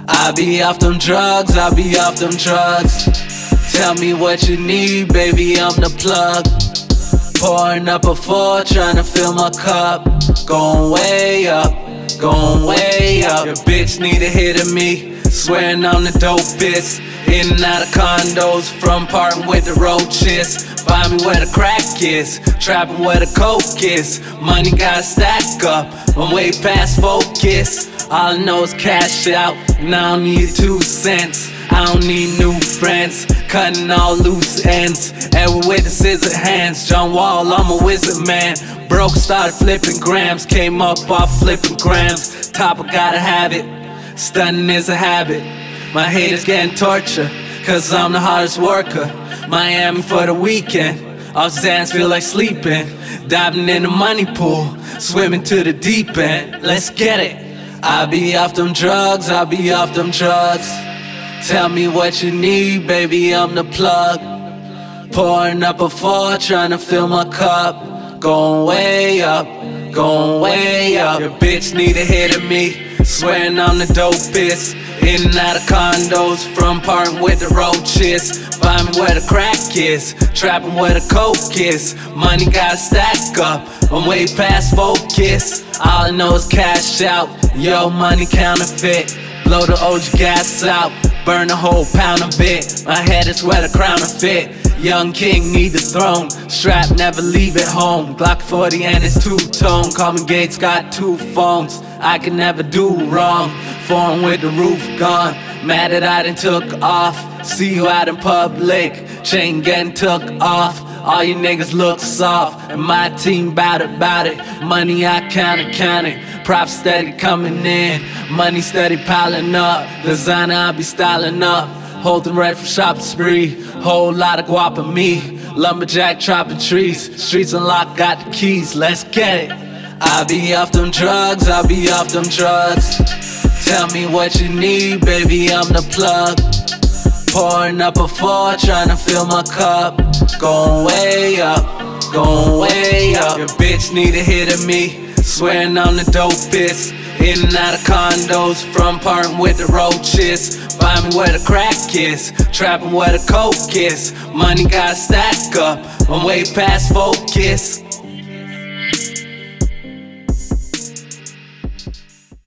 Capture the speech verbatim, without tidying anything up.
I be off them drugs, I be off them drugs. Tell me what you need, baby, I'm the plug. Pouring up a four, trying to fill my cup. Going way up, going way up. Your bitch need a hit of me, swearing I'm the dopest. In and out of condos, from parting with the roaches. Find me where the crack is, trapping where the coke is. Money gotta stack up, I'm way past focus. All I know is cash out, and I don't need two cents. I don't need new friends, cutting all loose ends. Ever with the scissor hands, John Wall, I'm a wizard man. Broke, started flipping grams, came up off flipping grams. Top, I gotta have it, stunning is a habit. My haters getting tortured, cause I'm the hardest worker. Miami for the weekend, off Zans feel like sleeping. Diving in the money pool, swimming to the deep end. Let's get it. I be off them drugs, I be off them drugs. Tell me what you need, baby, I'm the plug. Pouring up a four, trying to fill my cup. Going way up, going way up. Your bitch need a hit of me, swearing I'm the dopest. In and out of condos, from parting with the roaches. Find me where the crack is, trapping where the coke is. Money gotta stack up, I'm way past focus. All I know is cash out, yo, money counterfeit. Blow the O G gas out, burn a whole pound of it. My head is where the crown will fit. Young king need the throne, strap never leave it home. Glock forty and it's two-tone, Common Gates got two phones. I can never do wrong, foreign with the roof gone. Mad that I done took off, see you out in public. Chain getting took off, all you niggas look soft. And my team bout it, bout it. Money I count it, count it. Props steady coming in, money steady piling up. Designer I be styling up, holding red from shopping spree. Whole lot of guap on me, lumberjack chopping trees. Streets unlocked, got the keys, let's get it. I be off them drugs, I be off them drugs. Tell me what you need, baby, I'm the plug. Pouring up a four, trying to fill my cup. Going way up, going way up. Your bitch need a hit of me, swearing I'm the dopest. In and out of condos, from parting with the roaches. Find me where the crack is, trapping where the coke is. Money gotta stack up, I'm way past focus.